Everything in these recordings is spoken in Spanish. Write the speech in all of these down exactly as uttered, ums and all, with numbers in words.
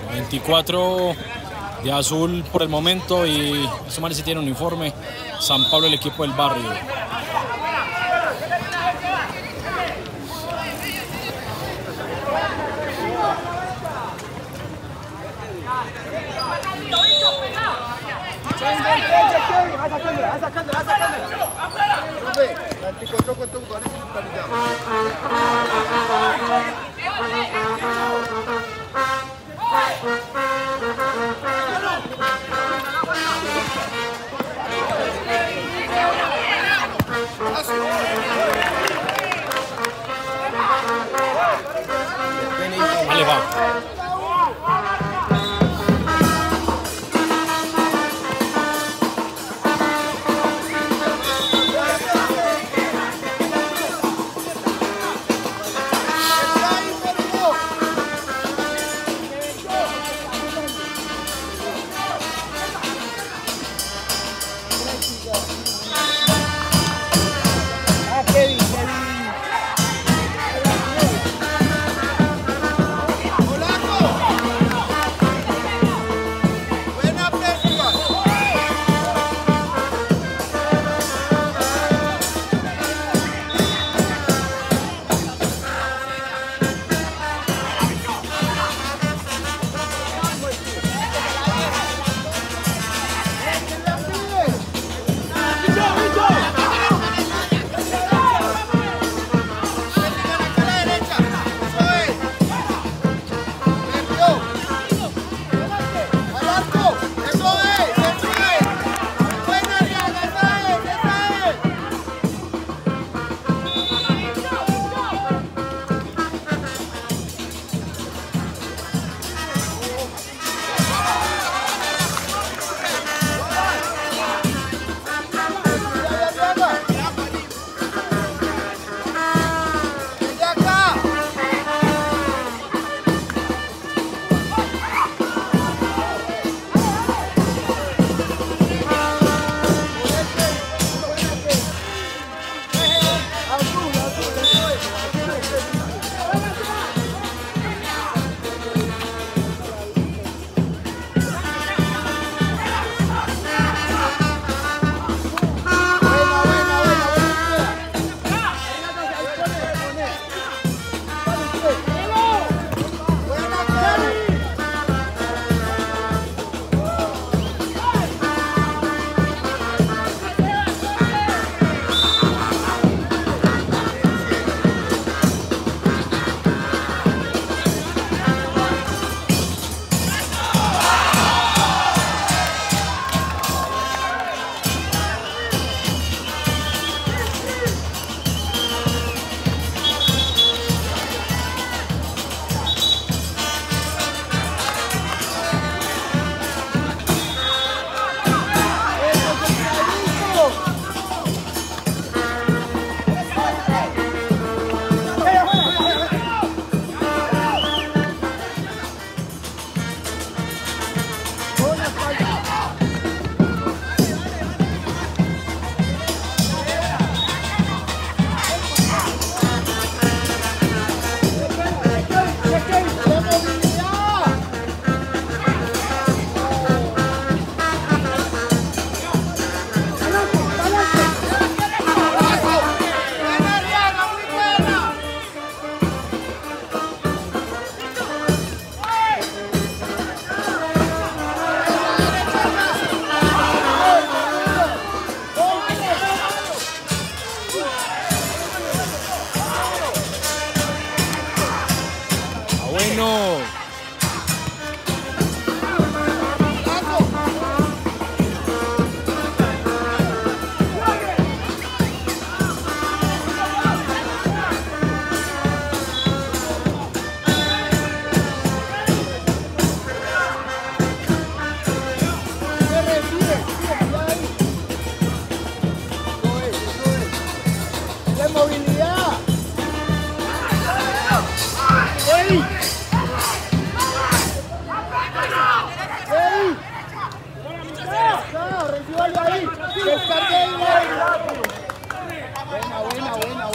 veinticuatro de azul por el momento y estos manes sí tienen uniforme. San Pablo, el equipo del barrio. Vale, va.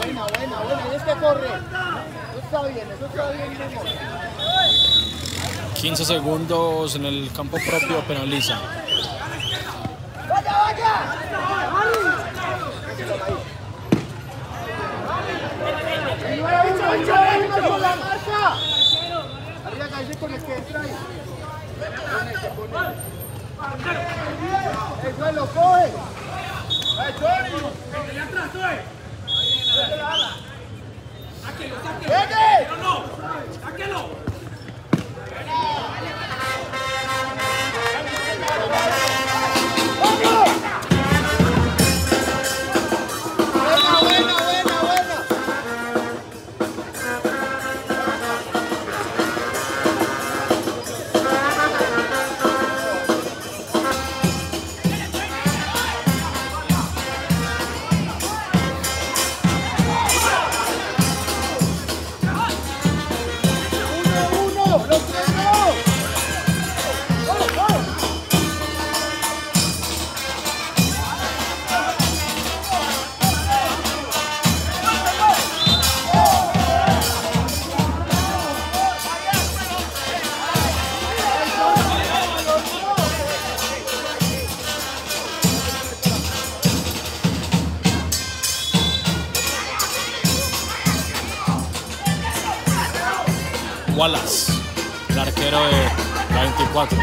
corre. Eso está bien, eso está bien, mi amor. quince segundos en el campo propio penaliza. Wallace, el arquero de la veinticuatro.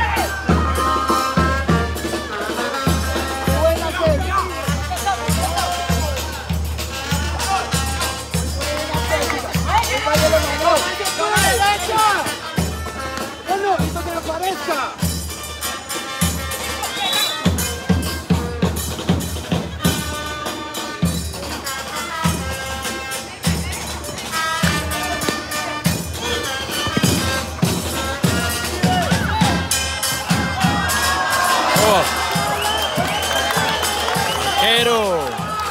Arquero.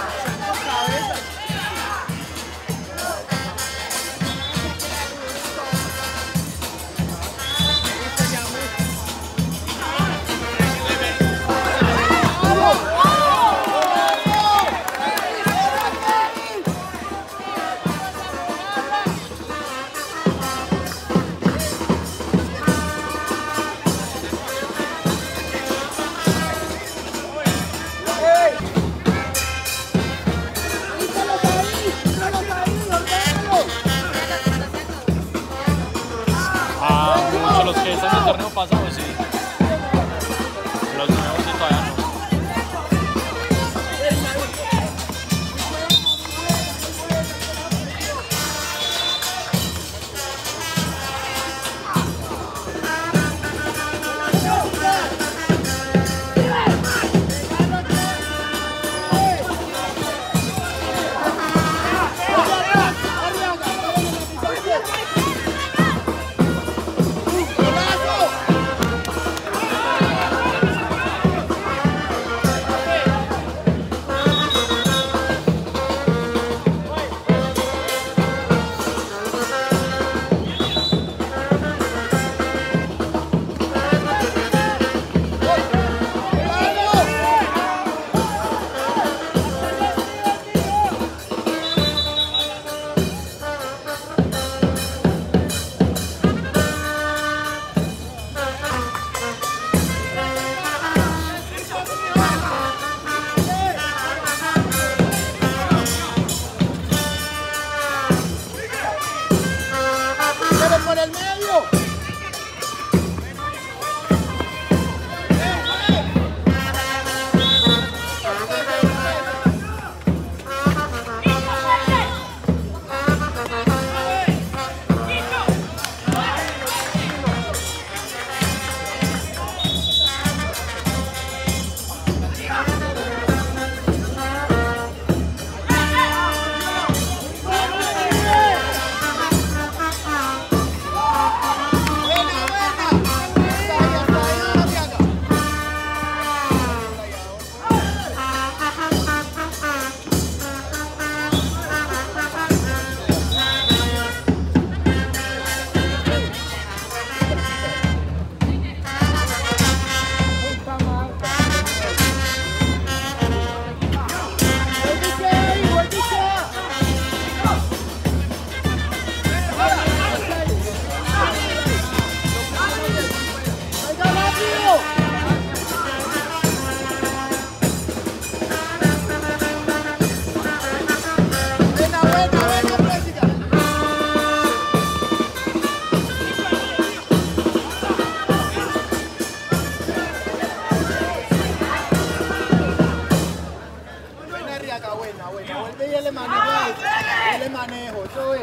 Los que están en el torneo pasado, sí. Los nuevos sí todavía no.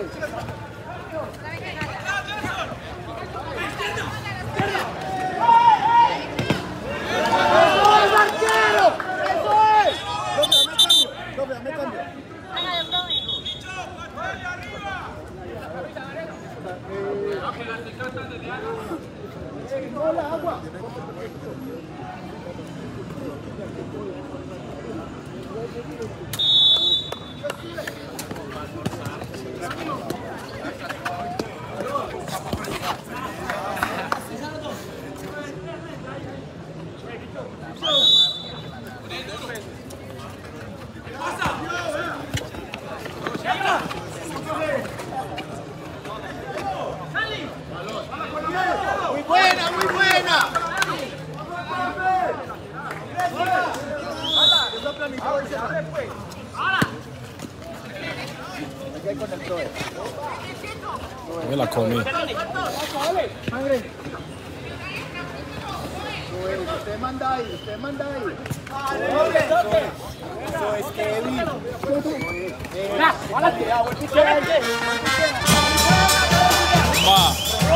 Muy buena, muy buena. Me la comí. Usted manda ahí, usted manda ahí. Eso es Kevin. Va.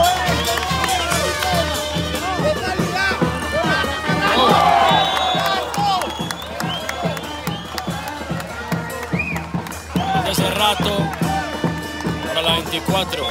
Hace rato para la veinticuatro.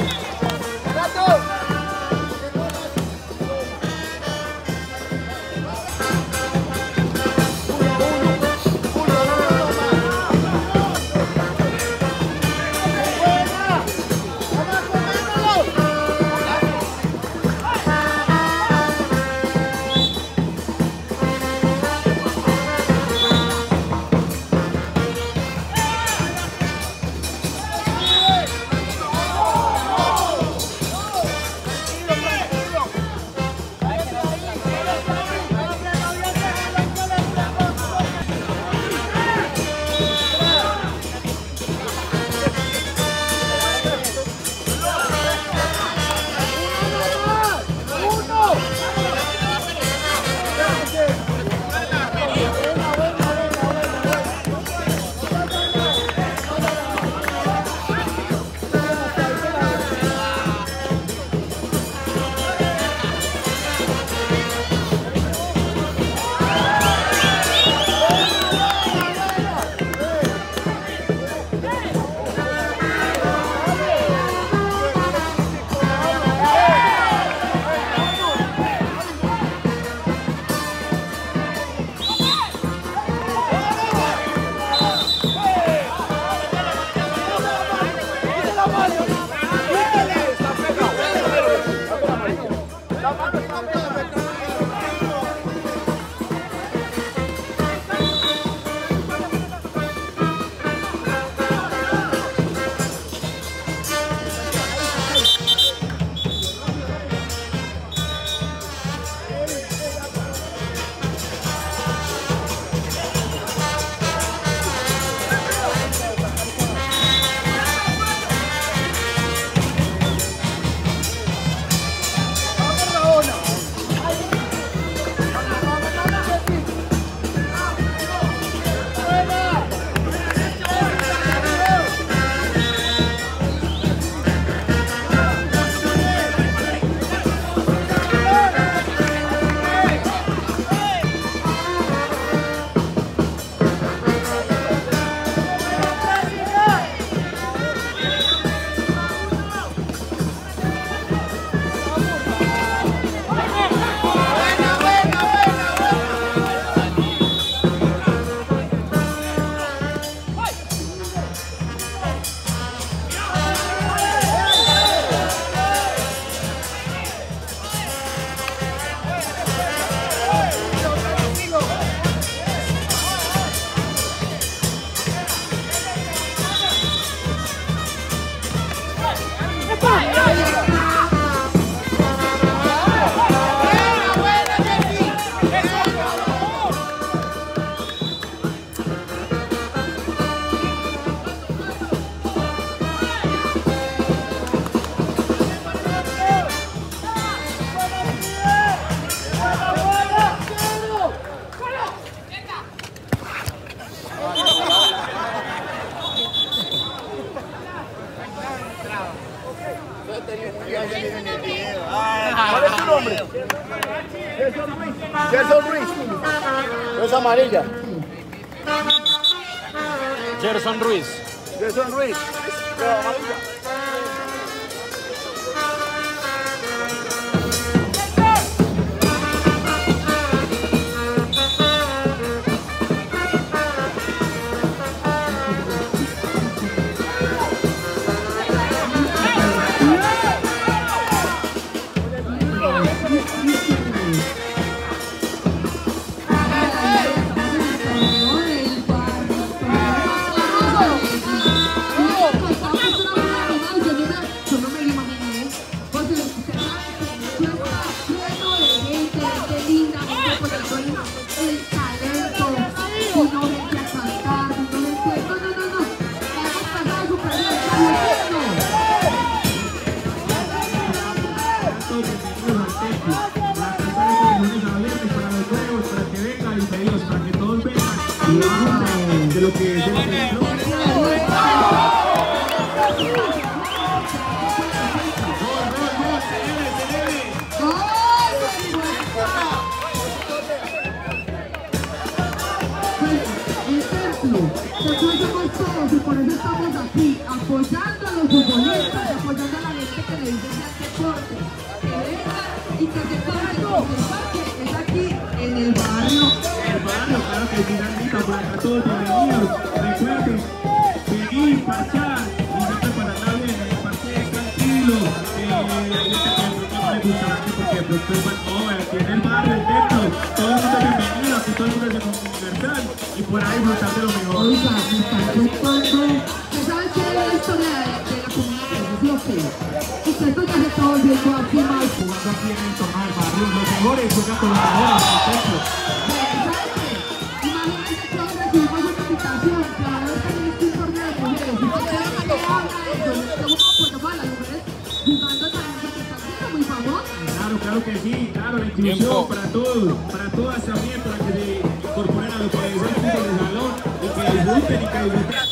¿Cuál es tu nombre? Gerson Ruiz. Es amarilla. Gerson Ruiz. Gerson Ruiz. Amarilla. De lo que es el centro. Todos y por eso estamos aquí apoyando a los futbolistas, apoyando a la gente que le dice que deporte, que venga y que se corre, porque el parque es aquí en el barrio. El barrio, claro que sí, Nandita, por acá todos bienvenidos. Recuerden, seguir, parchar y siempre para estar bien, en el parque tranquilo. Eh, hay gente que de pronto no le gustará aquí porque de pronto es más joven, aquí en el barrio, el templo, todo el mundo es bienvenido, aquí todo el mundo es universal y por ahí disfrutar de lo mejor. Oiga, me está chocando. ¿Usted sabe qué es la historia de, de la comunidad? Es lo que es. Y que esto ya se está volviendo aquí mal. Jugando aquí en el torneo del barrio, los mejores juegan con los mejores, por ejemplo. ¿Sabe qué? Imagínense que ahora recibimos una invitación para ver que es un torneo de mujeres. Y usted sabe que habla de eso. Estamos cuando van las mujeres jugando también porque están siendo muy famosas. Claro, claro que sí, claro, la inclusión para todos, para todas también, para que se incorporen a lo que es el fútbol de salón y que disfruten y que disfruten.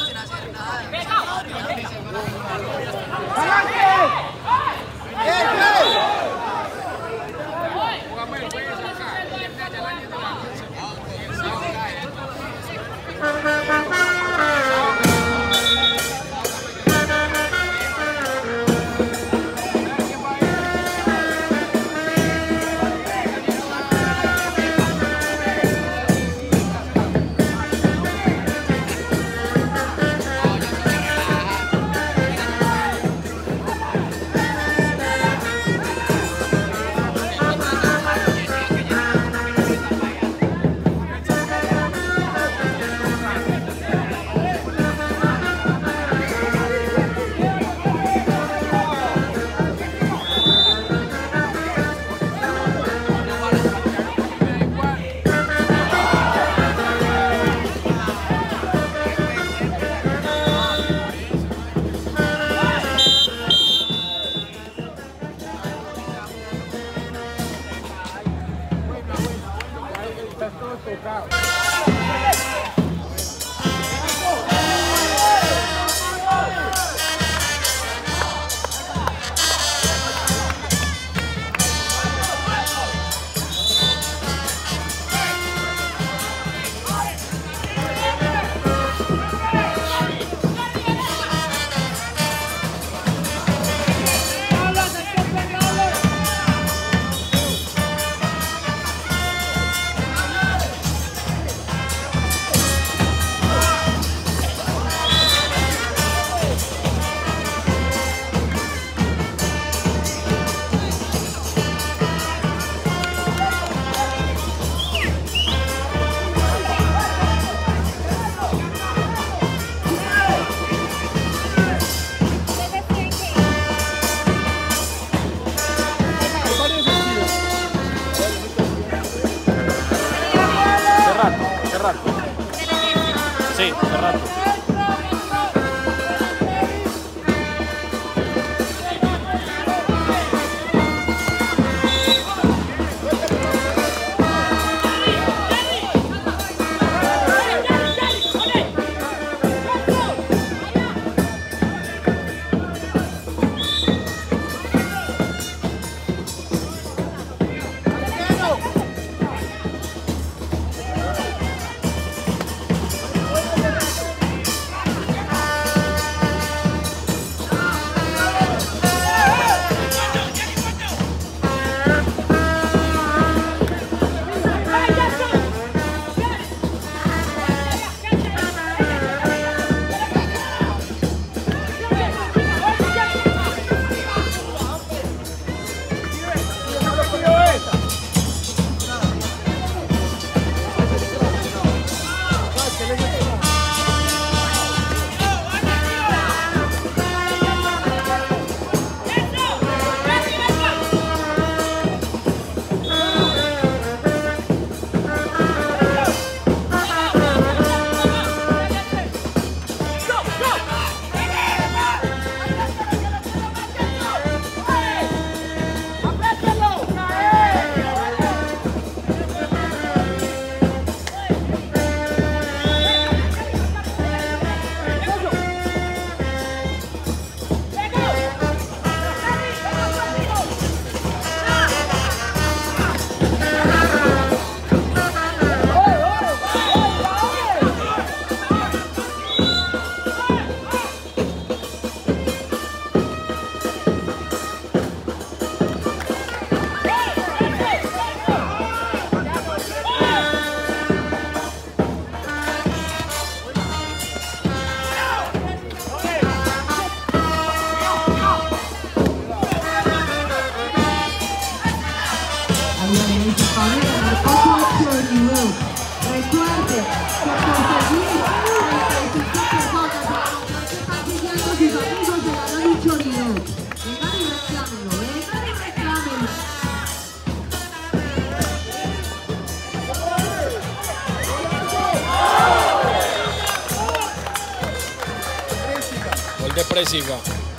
Presiga.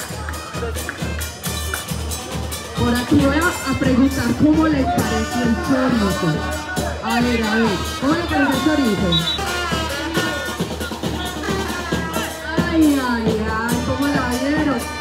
Por aquí voy a, a preguntar cómo les pareció el chorizo. A ver, a ver, ¿cómo les pareció el chorizo? Ay, ay, ay, ¿cómo la vieron?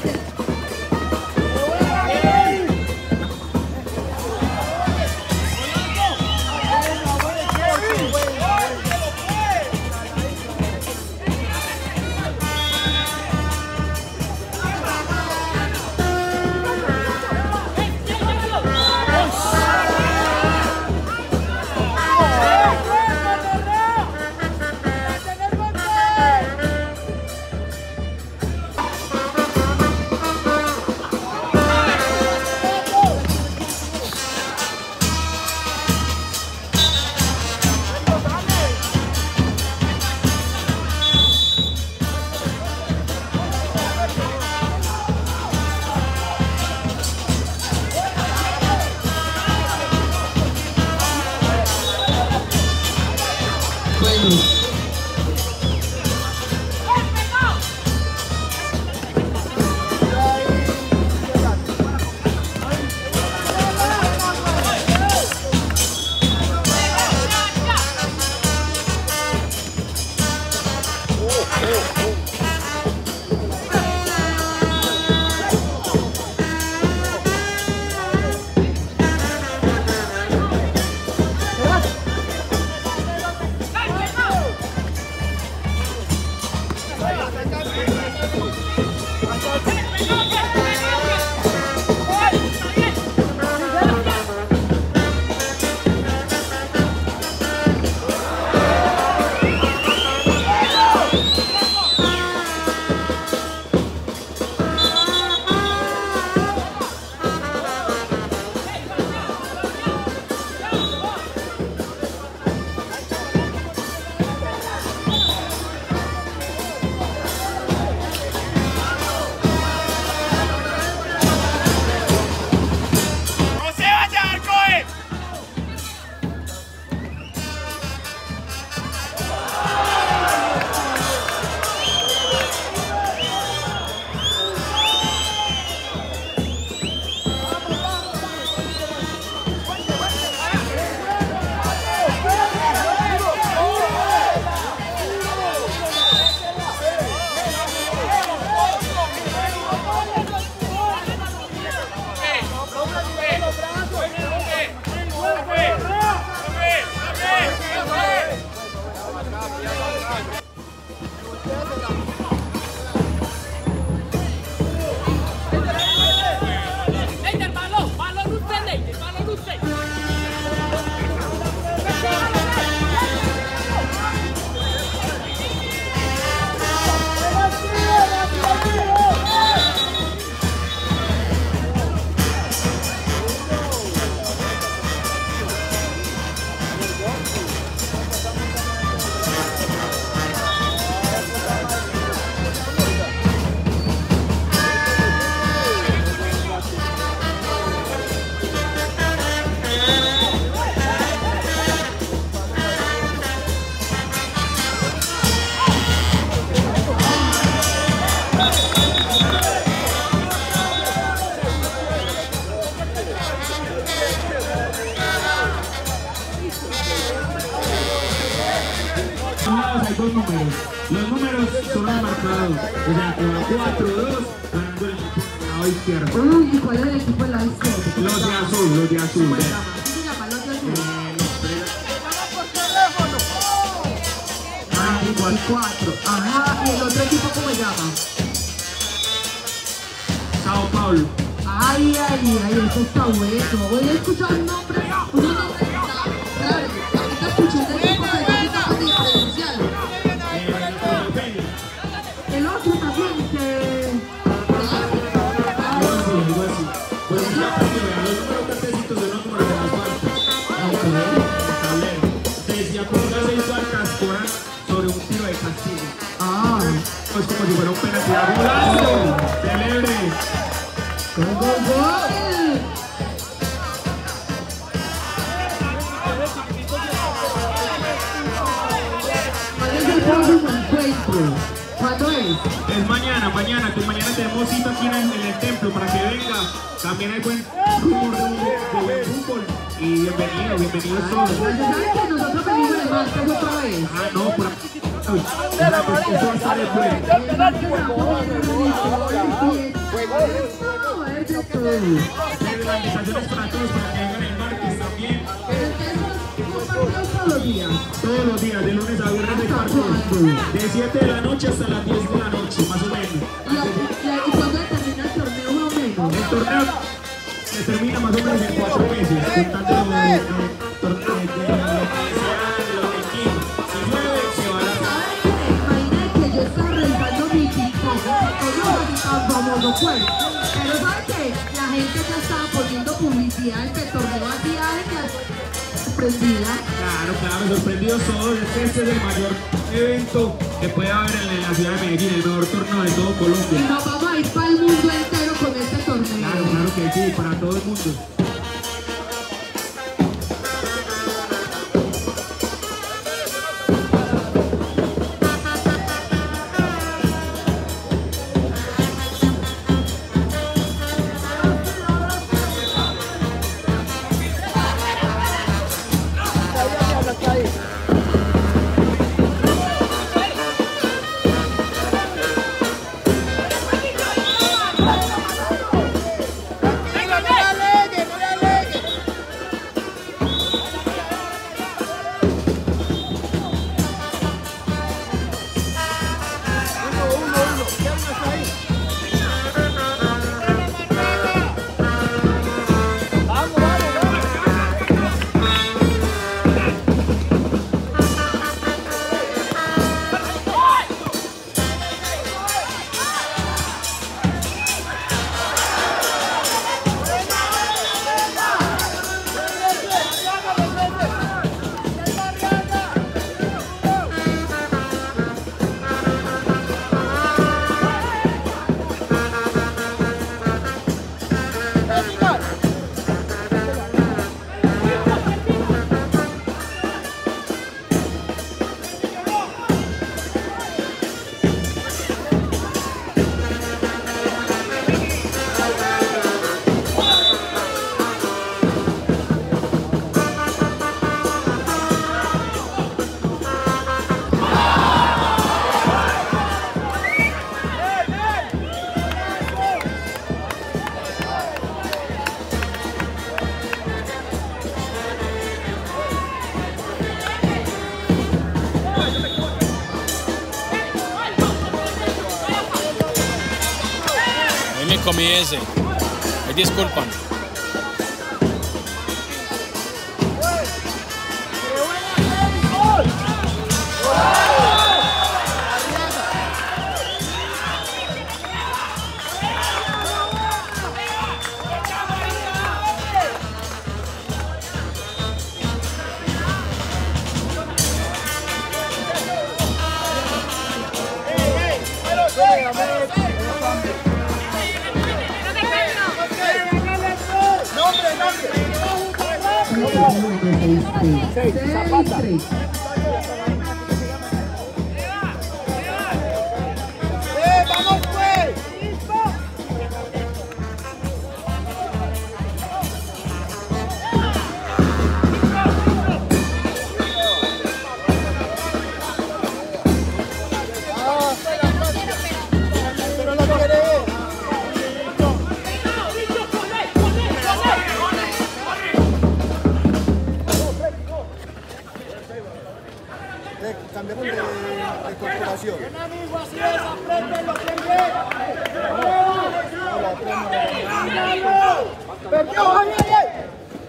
Hay dos números. Los números son los marcados. O sea, que va cuatro dos ganando el equipo del lado izquierdo. Uy, ¿y cuál es el equipo del lado izquierdo? Los de azul, los de azul. ¿Cómo se llama? ¿Cómo se llama los de azul? Ah, igual cuatro. Ajá, ¿y el otro equipo cómo se llama? Sao Paulo. Ay, ay, ay, eso está bueno. Voy a escuchar un nombre, un nombre. Claro, ahorita escuché el equipo que yo ahorita para diferenciarlo. El otro también que... Algo así, algo así. Pues ya para que vean los números cartecitos de los números de las faltas. En el tablero. Decía con unas seis faltas fueran sobre un tiro de castigo. Ah. Pues como si fuera un penalti. ¡Golazo! ¡Celebre! ¡Gol, gol, gol! ¿Cuál es el próximo encuentro? ¿Cuándo es? es? Es mañana, mañana, que mañana tenemos cita aquí en el, en el templo para que venga. También hay buen rumor de, de buen fútbol. Y bienvenido, bienvenidos todos. ¿Sabes que nosotros venimos de martes otra vez? Ah, no, por aquí. Uy, eso va a estar el juego. El martes amor, Invitaciones para todos para que vengan el martes también. todos los días. Todos los días, de lunes a viernes de partidos. De siete de la noche hasta las diez de la noche, más o menos. ¿Y cuándo termina el torneo más o menos? El torneo se termina más o menos en cuatro meses, contando de los torneos de los equipos. Si llueve, se va a la... Imagínate que yo estaba revisando mi TikTok, que tan famoso fue. Pero ¿sabes qué? La gente ya estaba poniendo publicidad en que el torneo hacía gente sorprendida. Claro, claro, sorprendidos todos. Este es el mayor evento que puede haber en la ciudad de Medellín, el mejor torneo de todo Y Colombia. nos vamos a ir para el mundo entero con este torneo. Claro, claro que sí, para todo el mundo. Ahí me comí ese. Ahí disculpan. Seis, Zapata. ¡Eh, vamos pues! Pero no quiere ver. Cambiamos de, de corporación. ¡Perdió, Javier!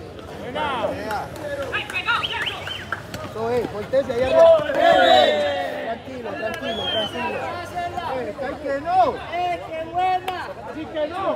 Eso es, voltese ahí arriba. Tranquilo, tranquilo, tranquilo. Eh, ¡ay, que no! ¡Eh, qué buena! ¡Así que no!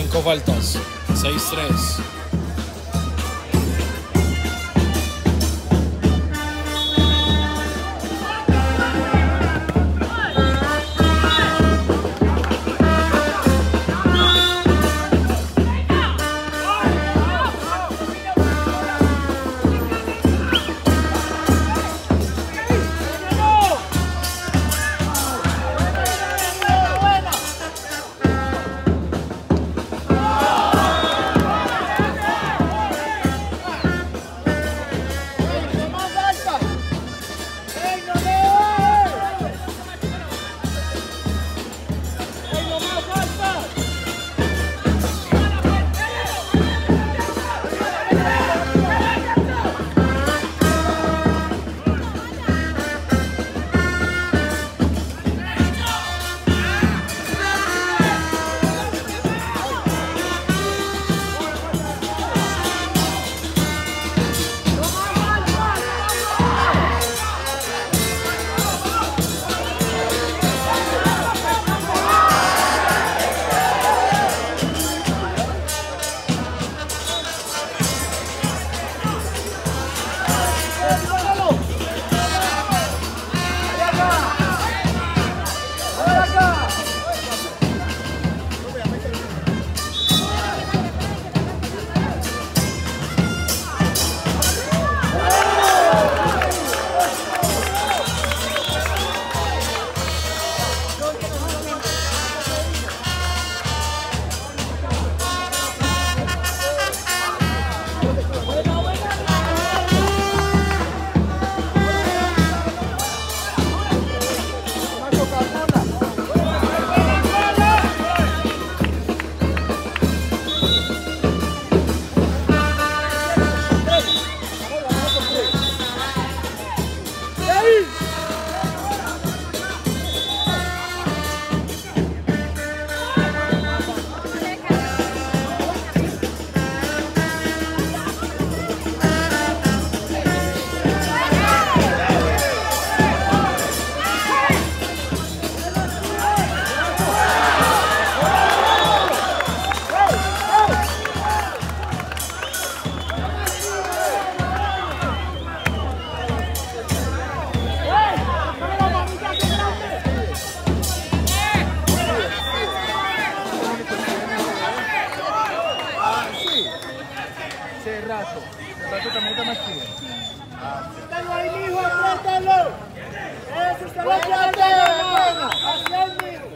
Cinco faltas. seis tres. rato. El rato también está más chido. ¡Apriétalo ahí, mijo! ¡Apriétalo! ¡Eso está lo que hace! ¡Hacia el mijo!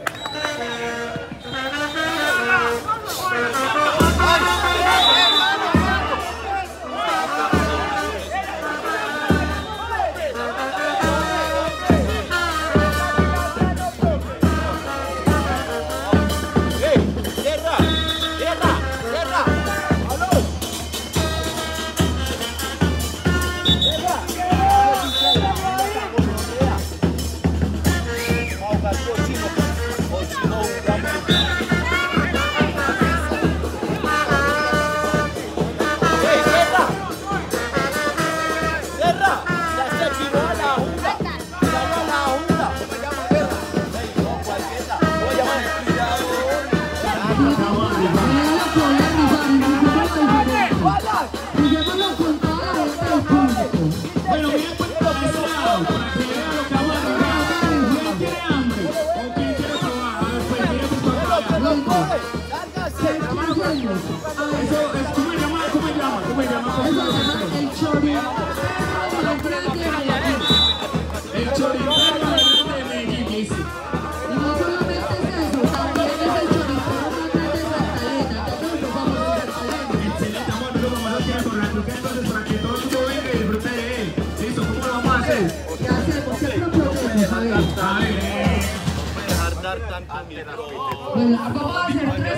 Bueno, vamos a hacer tres